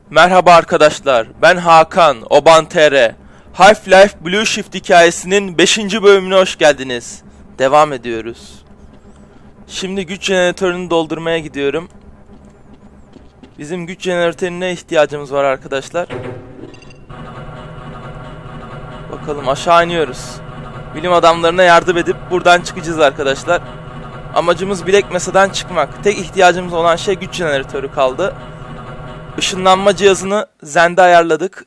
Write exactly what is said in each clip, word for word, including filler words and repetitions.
Merhaba arkadaşlar, ben Hakan, Oban T R. Half-Life Blue Shift hikayesinin beşinci bölümüne hoş geldiniz. Devam ediyoruz. Şimdi güç jeneratörünü doldurmaya gidiyorum. Bizim güç jeneratörüne ihtiyacımız var arkadaşlar. Bakalım, aşağı iniyoruz. Bilim adamlarına yardım edip buradan çıkacağız arkadaşlar. Amacımız Black Mesa'dan çıkmak. Tek ihtiyacımız olan şey güç jeneratörü kaldı. Işınlanma cihazını Zen'de ayarladık.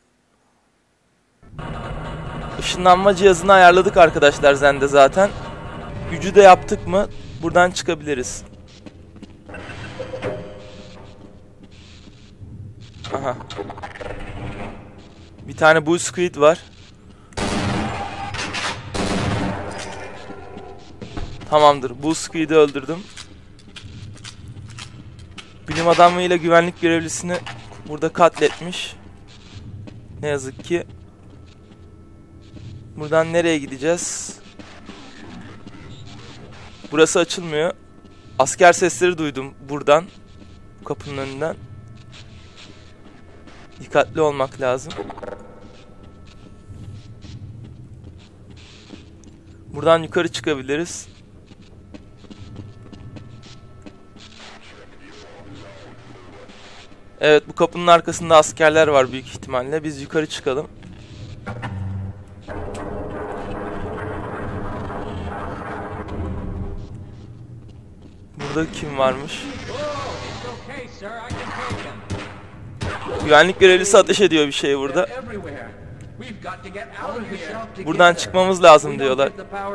Işınlanma cihazını ayarladık arkadaşlar Zen'de zaten. Gücü de yaptık mı buradan çıkabiliriz. Aha. Bir tane Bull Squid var. Tamamdır. Bull Squid'i öldürdüm. Bilim adamıyla güvenlik görevlisini burada katletmiş. Ne yazık ki. Buradan nereye gideceğiz? Burası açılmıyor. Asker sesleri duydum buradan. Bu kapının önünden. Dikkatli olmak lazım. Buradan yukarı çıkabiliriz. Evet, bu kapının arkasında askerler var büyük ihtimalle. Biz yukarı çıkalım. Burada kim varmış? Güvenlik görevlisi ateş ediyor bir şey burada. Buradan çıkmamız lazım diyorlar.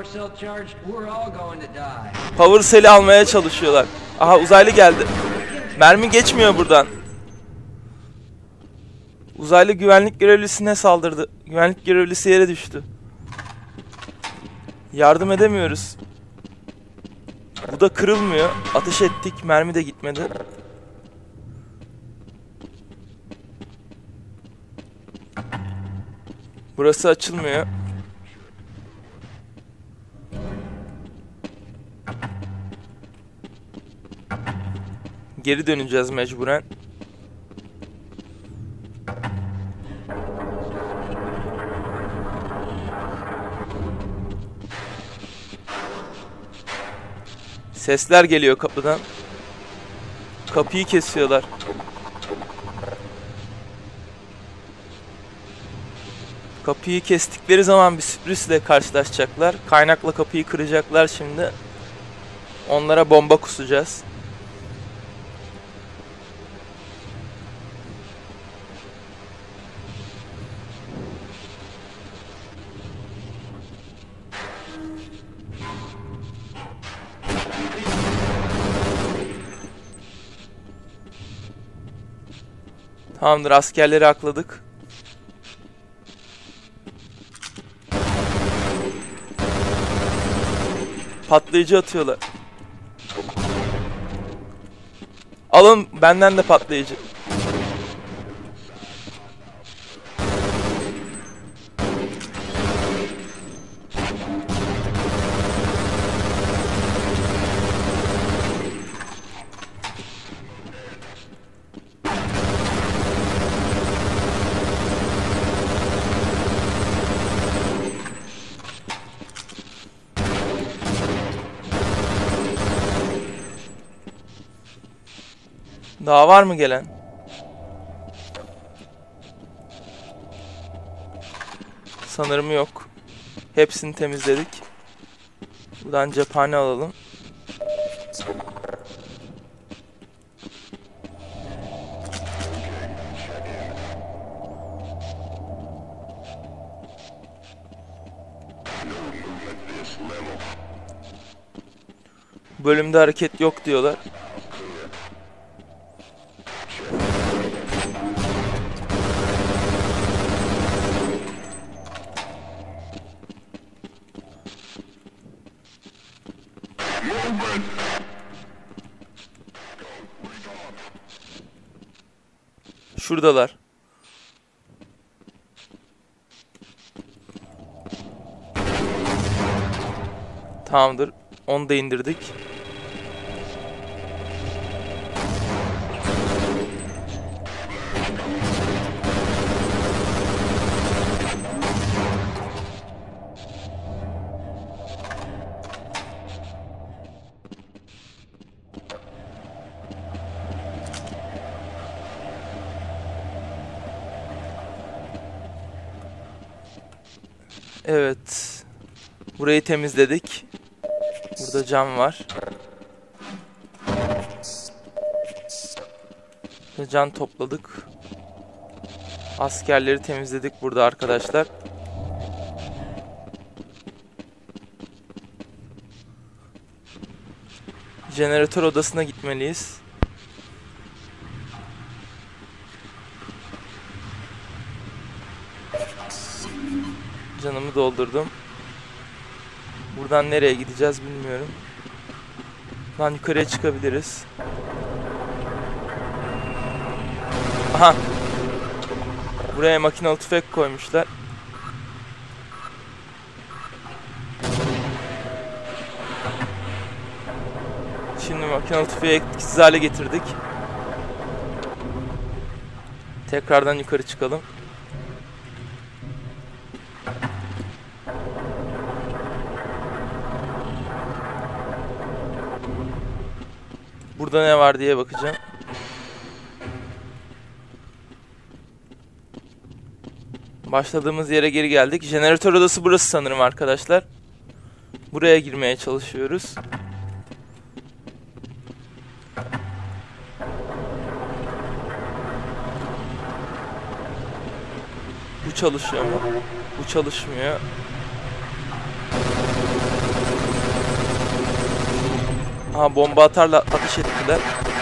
Power Cell'i almaya çalışıyorlar. Aha, uzaylı geldi. Mermi geçmiyor buradan. Uzaylı güvenlik görevlisine saldırdı. Güvenlik görevlisi yere düştü. Yardım edemiyoruz. Bu da kırılmıyor. Ateş ettik, mermi de gitmedi. Burası açılmıyor. Geri döneceğiz mecburen. Sesler geliyor kapıdan. Kapıyı kesiyorlar. Kapıyı kestikleri zaman bir sürprizle karşılaşacaklar. Kaynakla kapıyı kıracaklar şimdi. Onlara bomba kusacağız. Tamamdır, askerleri akladık. Patlayıcı atıyorlar. Alın benden de patlayıcı. Daha var mı gelen? Sanırım yok. Hepsini temizledik. Buradan cephane alalım. Bölümde hareket yok diyorlar. Şuradalar. Tamamdır. Onu da indirdik. Evet. Burayı temizledik. Burada cam var. Ve can topladık. Askerleri temizledik burada arkadaşlar. Jeneratör odasına gitmeliyiz. Canımı doldurdum. Buradan nereye gideceğiz bilmiyorum. Buradan yukarıya çıkabiliriz. Aha. Buraya makinalı tüfek koymuşlar. Şimdi makinalı tüfeği etkisiz hale getirdik. Tekrardan yukarı çıkalım. Burada ne var diye bakacağım. Başladığımız yere geri geldik. Jeneratör odası burası sanırım arkadaşlar. Buraya girmeye çalışıyoruz. Bu çalışıyor mu? Bu çalışmıyor. Aha, bomba atarla ateş ettiler.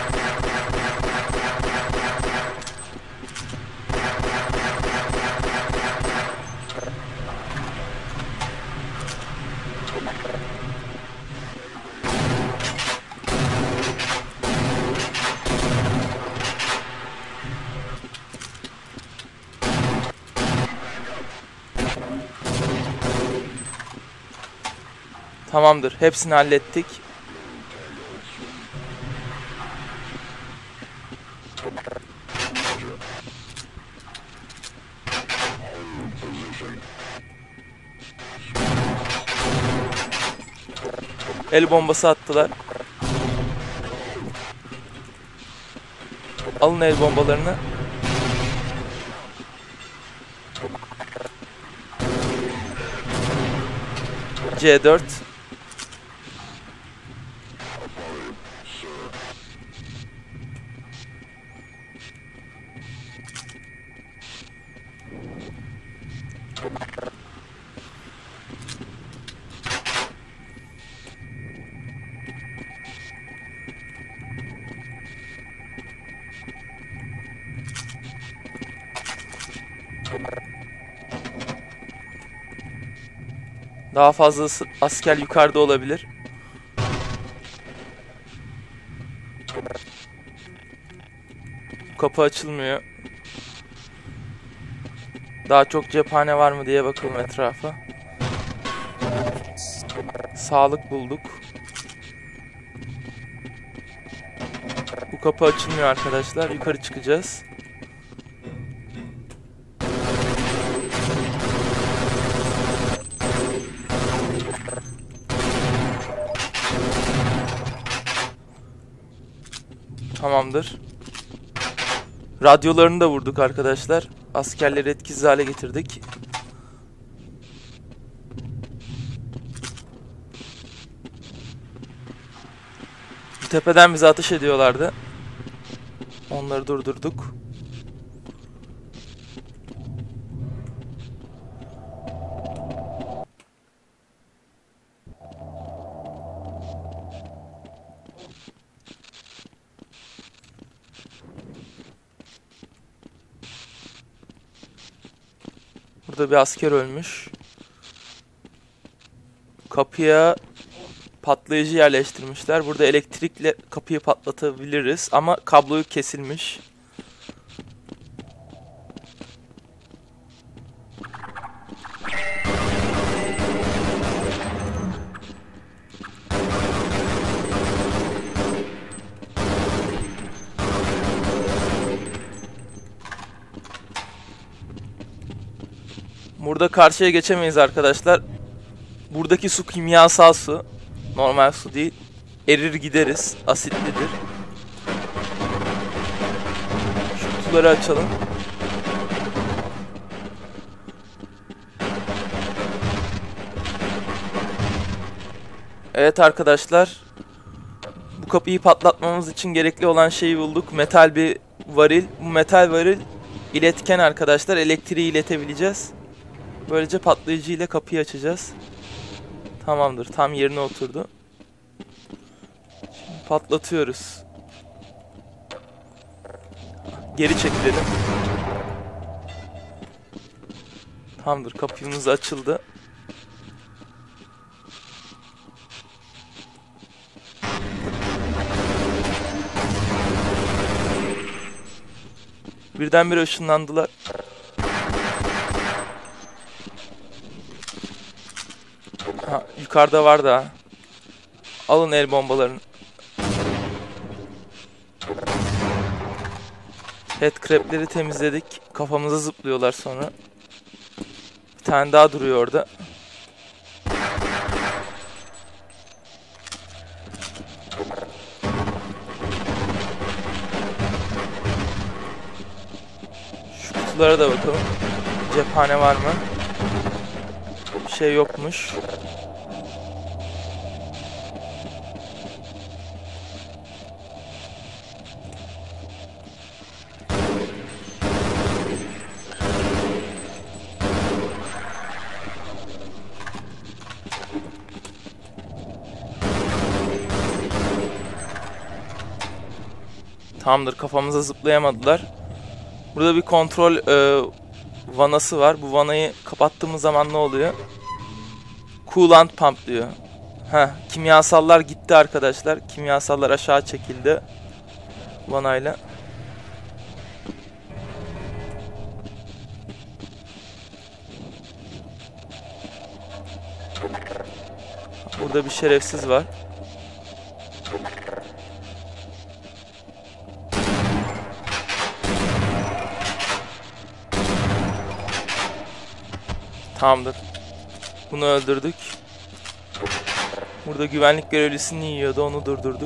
Tamamdır. Hepsini hallettik. El bombası attılar. Alın el bombalarını. C dört. Daha fazlası asker yukarıda olabilir. Kapı açılmıyor. Daha çok cephane var mı diye bakalım etrafa. Sağlık bulduk. Bu kapı açılmıyor arkadaşlar. Yukarı çıkacağız. Tamamdır. Radyolarını da vurduk arkadaşlar. Askerleri etkisiz hale getirdik. Bu tepeden bize ateş ediyorlardı. Onları durdurduk. Burada bir asker ölmüş. Kapıya patlayıcı yerleştirmişler. Burada elektrikle kapıyı patlatabiliriz ama kabloyu kesilmiş. Burada karşıya geçemeyiz arkadaşlar. Buradaki su kimyasal su. Normal su değil. Erir gideriz. Asitlidir. Şu kutuları açalım. Evet arkadaşlar. Bu kapıyı patlatmamız için gerekli olan şeyi bulduk. Metal bir varil. Bu metal varil iletken arkadaşlar. Elektriği iletebileceğiz. Böylece patlayıcı ile kapıyı açacağız. Tamamdır. Tam yerine oturdu. Şimdi patlatıyoruz. Geri çekilelim. Tamamdır. Kapımız açıldı. Birdenbire ışınlandılar. Ha, yukarıda var da. Alın el bombalarını. Headcrab'leri temizledik. Kafamıza zıplıyorlar sonra. Bir tane daha duruyor orada. Şu kutulara da bakalım. Cephane var mı? Bir şey yokmuş. Tamamdır, kafamıza zıplayamadılar. Burada bir kontrol e, vanası var. Bu vanayı kapattığımız zaman ne oluyor? Coolant pump diyor. Heh, kimyasallar gitti arkadaşlar. Kimyasallar aşağı çekildi. Vanayla. Burada bir şerefsiz var. Tamamdır. Bunu öldürdük. Burada güvenlik görevlisini yiyordu. Onu durdurduk.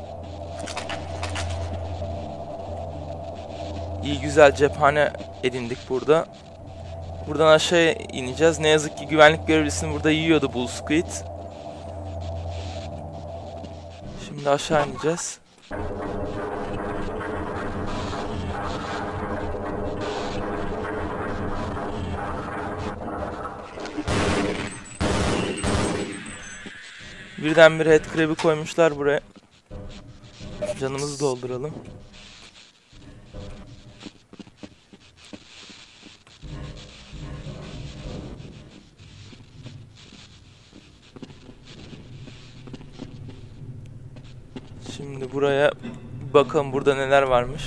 İyi güzel cephane edindik burada. Buradan aşağıya ineceğiz. Ne yazık ki güvenlik görevlisini burada yiyordu Bull Squid. Şimdi aşağı ineceğiz. Birdenbire headcrab'i koymuşlar buraya. Canımızı dolduralım. Şimdi buraya bakalım, burada neler varmış.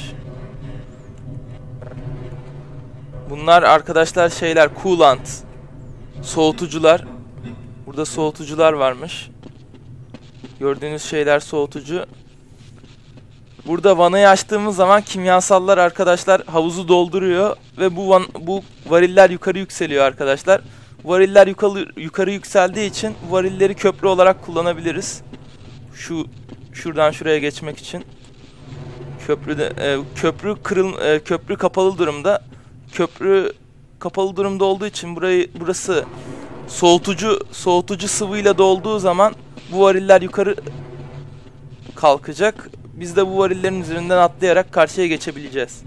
Bunlar arkadaşlar şeyler, coolant, soğutucular. Burada soğutucular varmış. Gördüğünüz şeyler soğutucu. Burada vanayı açtığımız zaman kimyasallar arkadaşlar havuzu dolduruyor ve bu van, bu variller yukarı yükseliyor arkadaşlar. Variller yukarı yukarı yükseldiği için varilleri köprü olarak kullanabiliriz. Şu şuradan şuraya geçmek için. Köprüde e, köprü kırıl e, köprü kapalı durumda. Köprü kapalı durumda olduğu için burayı burası soğutucu soğutucu sıvıyla dolduğu zaman bu variller yukarı kalkacak. Biz de bu varillerin üzerinden atlayarak karşıya geçebileceğiz.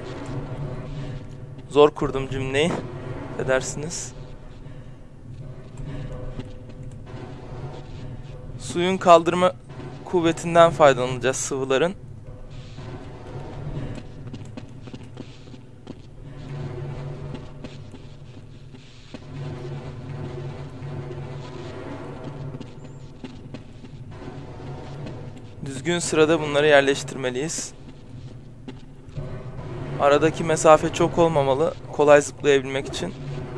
Zor kurdum cümleyi. Edersiniz. Suyun kaldırma kuvvetinden faydalanacağız, sıvıların. Düzgün sırada bunları yerleştirmeliyiz. Aradaki mesafe çok olmamalı, kolay zıplayabilmek için.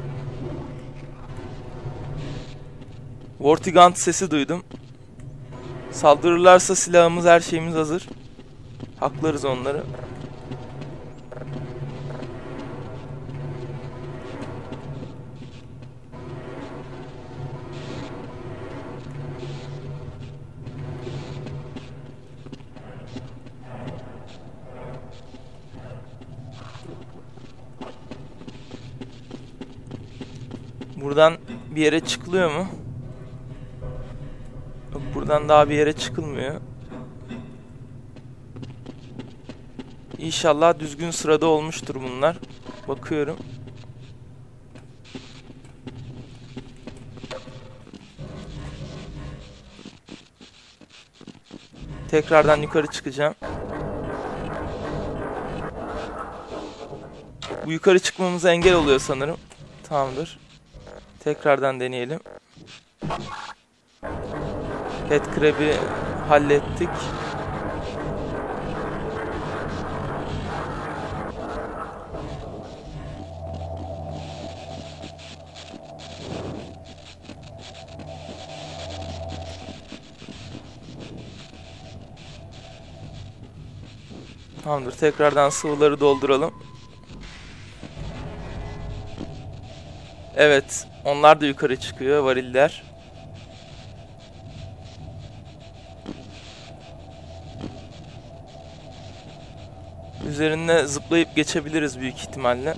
Vortigaunt sesi duydum. Saldırırlarsa silahımız, her şeyimiz hazır. Haklarız onları. Buradan bir yere çıkılıyor mu? Buradan daha bir yere çıkılmıyor. İnşallah düzgün sırada olmuştur bunlar. Bakıyorum. Tekrardan yukarı çıkacağım. Bu yukarı çıkmamıza engel oluyor sanırım. Tamamdır. Tekrardan deneyelim. Headcrab'i hallettik. Tamamdır. Tekrardan sıvıları dolduralım. Evet. Onlar da yukarı çıkıyor. Variller. Üzerine zıplayıp geçebiliriz büyük ihtimalle.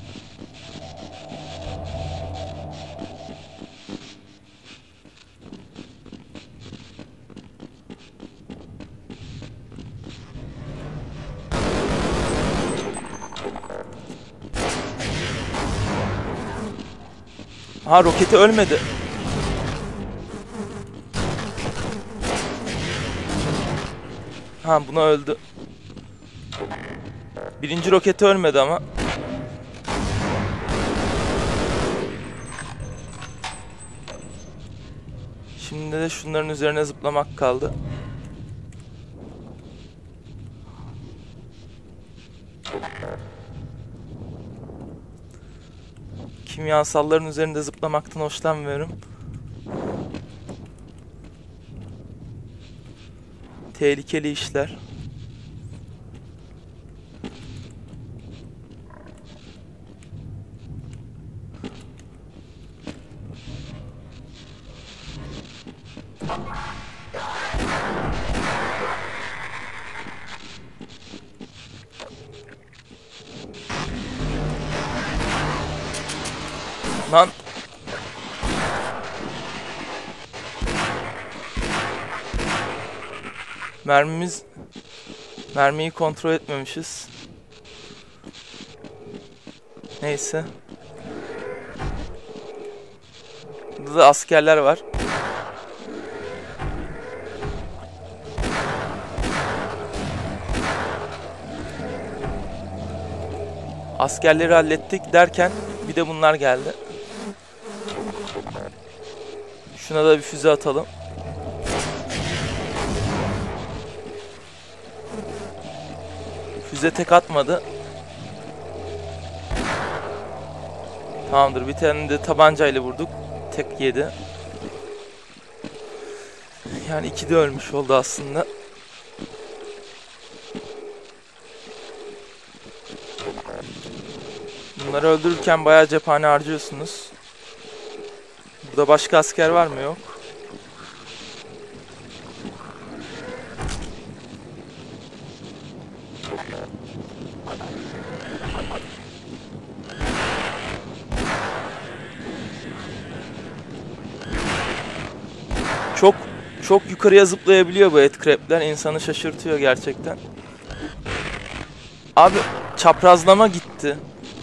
Ha, roketi ölmedi. Ha, buna öldü. Birinci roketi ölmedi ama. Şimdi de şunların üzerine zıplamak kaldı. Kimyasalların üzerinde zıplamaktan hoşlanmıyorum. Tehlikeli işler. Lan. Mermimiz... Mermiyi kontrol etmemişiz. Neyse. Burada da askerler var. Askerleri hallettik derken bir de bunlar geldi. Şuna da bir füze atalım. Füze tek atmadı. Tamamdır. Bir tane de tabancayla vurduk. Tek yedi. Yani iki de ölmüş oldu aslında. Bunları öldürürken bayağı cephane harcıyorsunuz. Burada başka asker var mı? Yok. Çok çok yukarıya zıplayabiliyor bu headcrab'ler. İnsanı şaşırtıyor gerçekten. Abi çaprazlama gitti.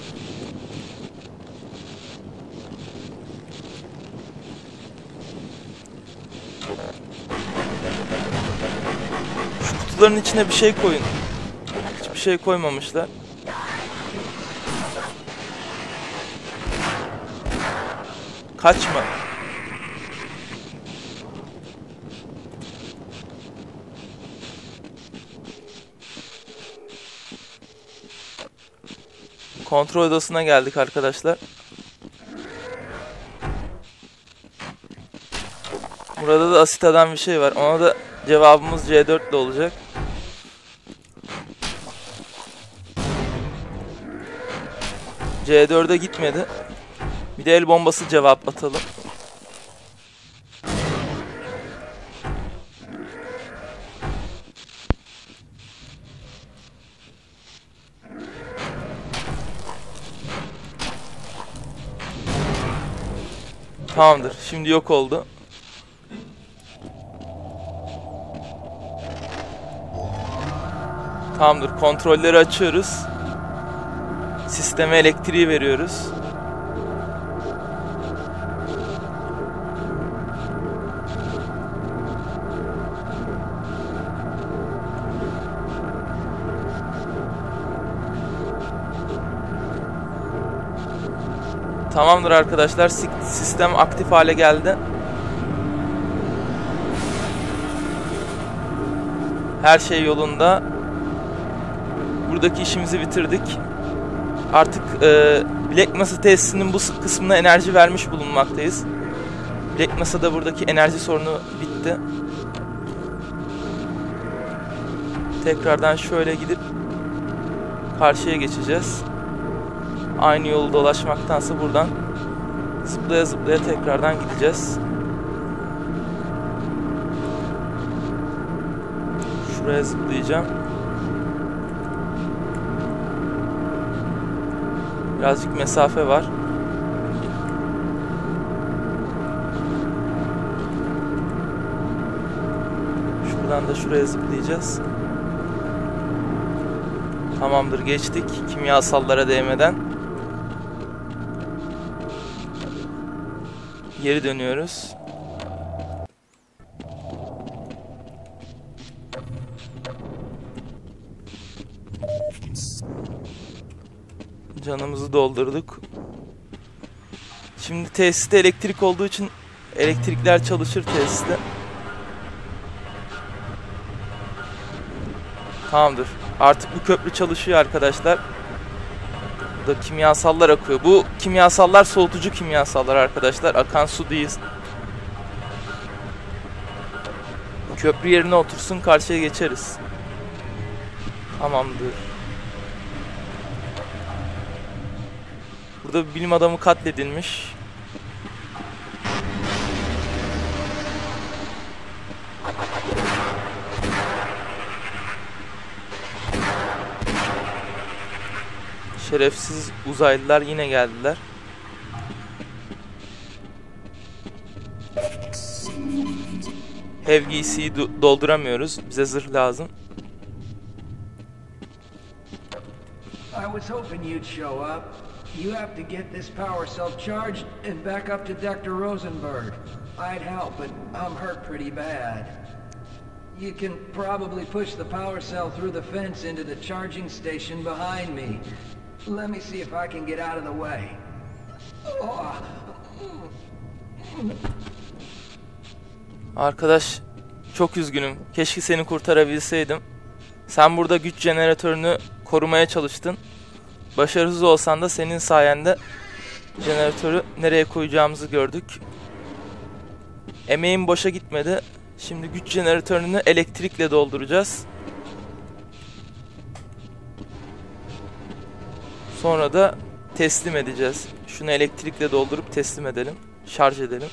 Şu kutuların içine bir şey koyun. Hiçbir şey koymamışlar. Kaçma. Kontrol odasına geldik arkadaşlar. Burada da Asita'dan bir şey var. Ona da cevabımız C dört ile olacak. C dört'e gitmedi. Bir de el bombası cevap atalım. Tamamdır. Şimdi yok oldu. Tamamdır. Kontrolleri açıyoruz. Sisteme elektriği veriyoruz. Tamamdır arkadaşlar. Sistem aktif hale geldi. Her şey yolunda. Buradaki işimizi bitirdik. Artık e, Black Mesa tesisinin bu kısmına enerji vermiş bulunmaktayız. Black Mesa'da buradaki enerji sorunu bitti. Tekrardan şöyle gidip karşıya geçeceğiz. Aynı yolu dolaşmaktansa buradan zıplaya zıplaya tekrardan gideceğiz. Şuraya zıplayacağım. Birazcık mesafe var. Şuradan da şuraya zıplayacağız. Tamamdır, geçtik kimyasallara değmeden. Geri dönüyoruz. Canımızı doldurduk. Şimdi tesiste elektrik olduğu için elektrikler çalışır tesiste. Tamamdır. Artık bu köprü çalışıyor arkadaşlar. Burada kimyasallar akıyor. Bu kimyasallar soğutucu kimyasallar arkadaşlar. Akan su değil. Köprü yerine otursun, karşıya geçeriz. Tamamdır. Burada bir bilim adamı katledilmiş. Şerefsiz uzaylılar yine geldiler. Hev giysiyi do dolduramıyoruz. Bize zırh lazım. I was hoping you'd show up. You have to get this power cell charged and back up to Doctor Rosenberg. I'd help, but I'm hurt pretty bad. You can probably push the power cell through the fence into the charging station behind me. Let me see if I can get out of the way. Oh. Arkadaş, çok üzgünüm. Keşke seni kurtarabilseydim. Sen burada güç jeneratörünü korumaya çalıştın. Başarısız olsan da senin sayende jeneratörü nereye koyacağımızı gördük. Emeğim boşa gitmedi. Şimdi güç jeneratörünü elektrikle dolduracağız. Sonra da teslim edeceğiz. Şunu elektrikle doldurup teslim edelim. Şarj edelim.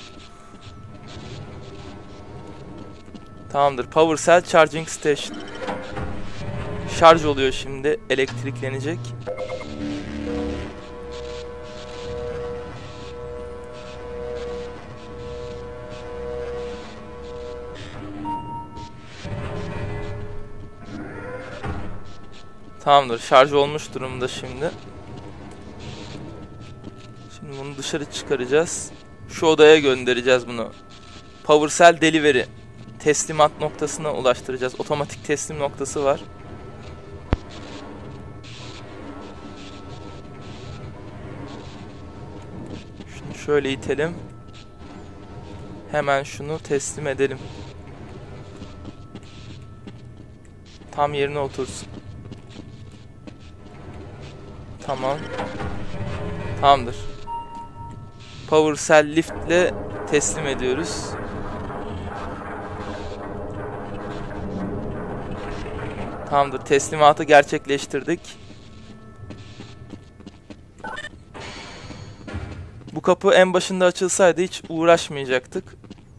Tamamdır. Power Cell Charging Station. Şarj oluyor şimdi. Elektriklenecek. Tamamdır. Şarj olmuş durumda şimdi. Şimdi bunu dışarı çıkaracağız. Şu odaya göndereceğiz bunu. Power Cell Delivery. Teslimat noktasına ulaştıracağız. Otomatik teslim noktası var. Şunu şöyle itelim. Hemen şunu teslim edelim. Tam yerine otursun. Tamam. Tamamdır. Power Cell Lift ile teslim ediyoruz. Tamamdır. Teslimatı gerçekleştirdik. Bu kapı en başında açılsaydı hiç uğraşmayacaktık.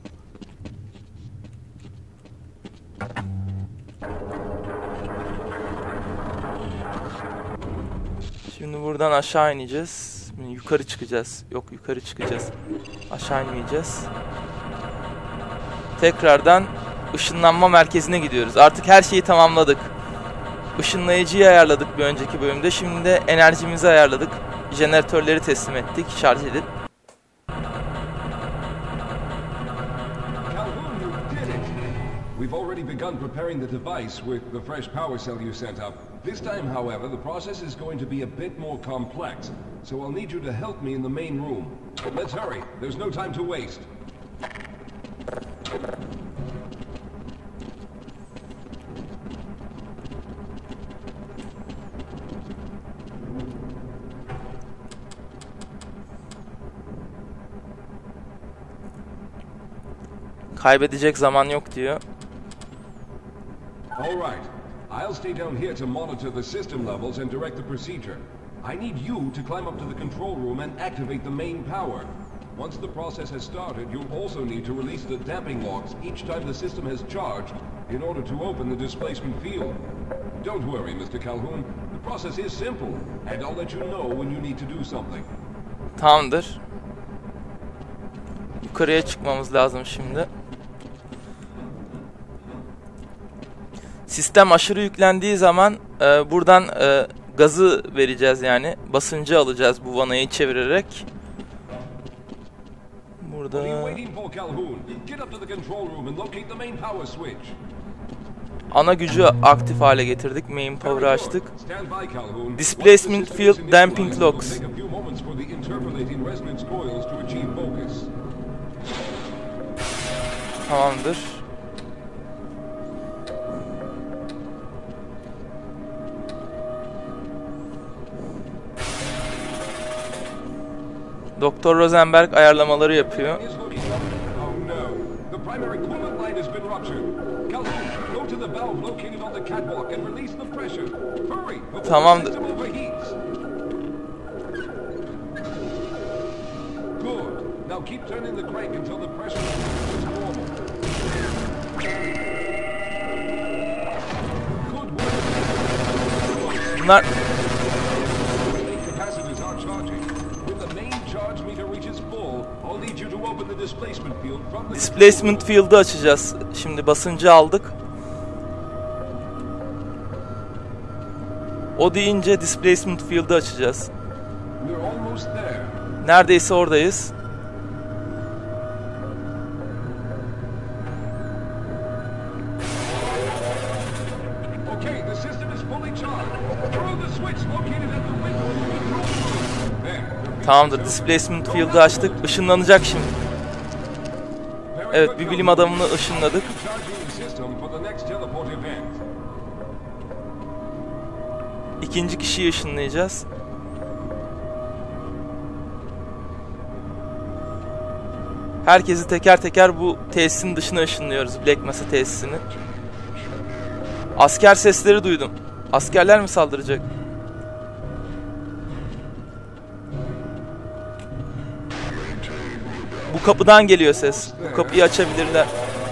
Şimdi buradan aşağı ineceğiz. Yukarı çıkacağız. Yok, yukarı çıkacağız. Aşağı inmeyeceğiz. Tekrardan ışınlanma merkezine gidiyoruz. Artık her şeyi tamamladık. Işınlayıcıyı ayarladık bir önceki bölümde. Şimdi de enerjimizi ayarladık. Jeneratörleri teslim ettik, şarj edip. We've already begun preparing the device with the fresh power cell you sent up. This time, however, the process is going to be a bit more complex, so I'll need you to help me in the main room. Let's hurry. There's no time to waste. Kaybedecek zaman yok diyor. All right. I'll stay down here to monitor the system levels and direct the procedure. I need you to climb up to the control room and activate the main power. Once the process has started, you'll also need to release the damping locks each time the system has charged in order to open the displacement field. Don't worry, Mister Calhoun. The process is simple, and I'll let you know when you need to do something. Tamamdır. Yukarıya çıkmamız lazım şimdi. Sistem aşırı yüklendiği zaman e, buradan e, gazı vereceğiz, yani basıncı alacağız bu vanayı çevirerek. Burada ana gücü aktif hale getirdik. Main power'ı açtık. Displacement Field Damping Locks. Tamamdır. Doktor Rosenberg ayarlamaları yapıyor. Tamamdır. Bunlar Displacement Field'ı açacağız. Şimdi basıncı aldık. O deyince Displacement Field'ı açacağız. Neredeyse oradayız. Tamamdır. Displacement Field'ı açtık. Işınlanacak şimdi. Evet, bir bilim adamını ışınladık. İkinci kişiyi ışınlayacağız. Herkesi teker teker bu tesisin dışına ışınlıyoruz. Black Mesa tesisini. Asker sesleri duydum. Askerler mi saldıracak? Bu kapıdan geliyor ses. Bu kapıyı açabilirler.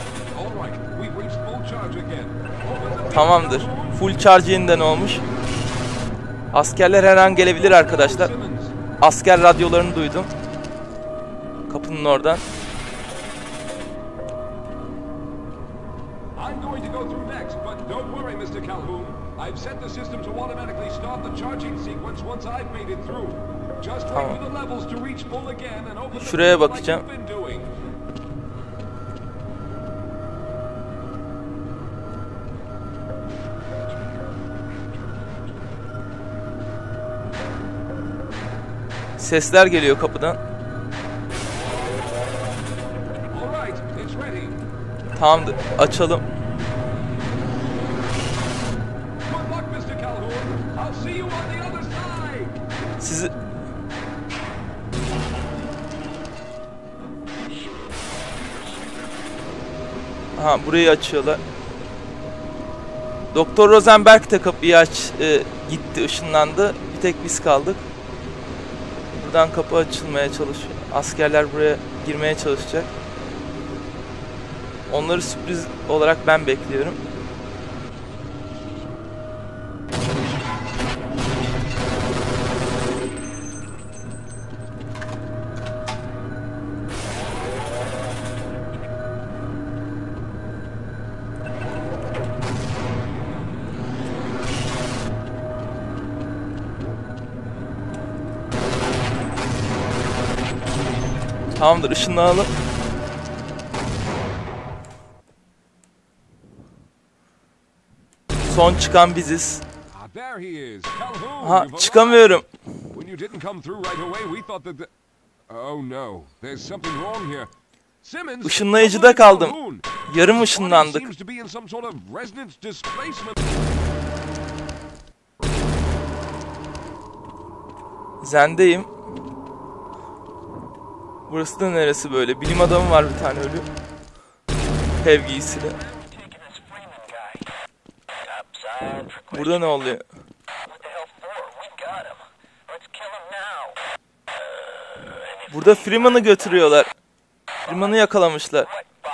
Tamamdır. Full charge yeniden olmuş. Askerler her an gelebilir arkadaşlar. Asker radyolarını duydum. Kapının oradan. Tamam. Şuraya bakacağım. Sesler geliyor kapıdan. Tamamdır, açalım. Sizi... Aha, burayı açıyorlar. Doktor Rosenberg de kapıyı aç, e, gitti, ışınlandı. Bir tek biz kaldık. Buradan kapı açılmaya çalışıyor. Askerler buraya girmeye çalışacak. Onları sürpriz olarak ben bekliyorum. Tamamdır, ışınlanalım. Son çıkan biziz. Ha, çıkamıyorum. Işınlayıcıda kaldım. Yarım ışınlandık. Zendeyim. Burası da neresi böyle? Bilim adamı var bir tane ölü. Hev giysili. Burada ne oluyor? Burada Freeman'ı götürüyorlar. Freeman'ı yakalamışlar.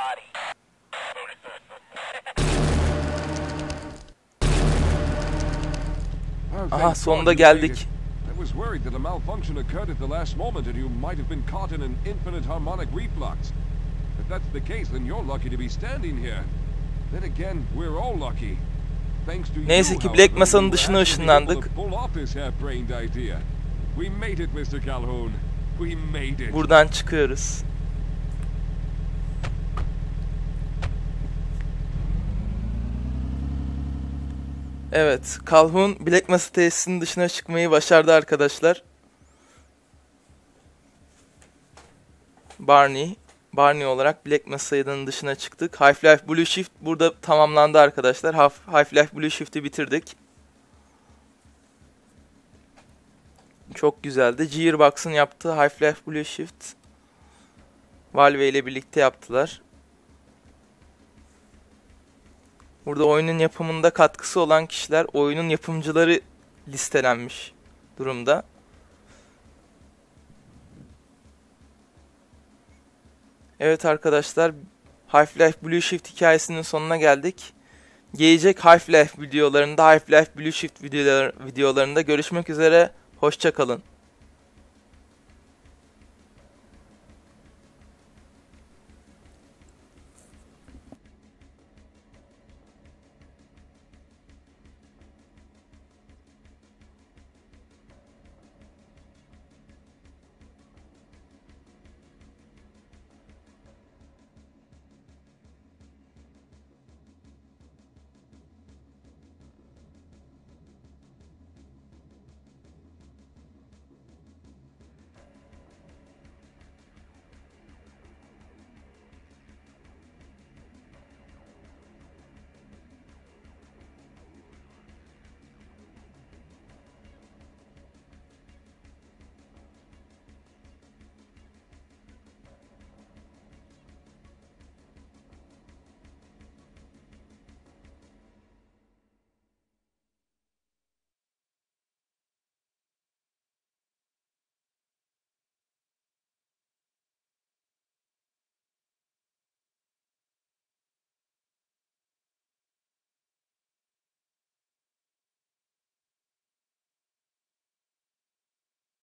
Aha, sonunda geldik. I was worried that a malfunction occurred at the last moment and you might have been caught in an infinite harmonic reflux. If that's the case, then you're lucky to be standing here. Then again, we're all lucky. Thanks to you, Neyse ki Black Masa'nın dışına however, ışınlandık. we were able to pull off this half-brained idea. We made it, mister Calhoun. We made it. Buradan çıkıyoruz. Evet, Calhoun Black Mesa tesisinin dışına çıkmayı başardı arkadaşlar. Barney, Barney olarak Black Mesa'nın dışına çıktık. Half-Life Blue Shift burada tamamlandı arkadaşlar. Half-Life Blue Shift'i bitirdik. Çok güzeldi. Gearbox'ın yaptığı Half-Life Blue Shift Valve ile birlikte yaptılar. Burada oyunun yapımında katkısı olan kişiler, oyunun yapımcıları listelenmiş durumda. Evet arkadaşlar, Half-Life Blue Shift hikayesinin sonuna geldik. Gelecek Half-Life videolarında, Half-Life Blue Shift videolarında görüşmek üzere. Hoşça kalın.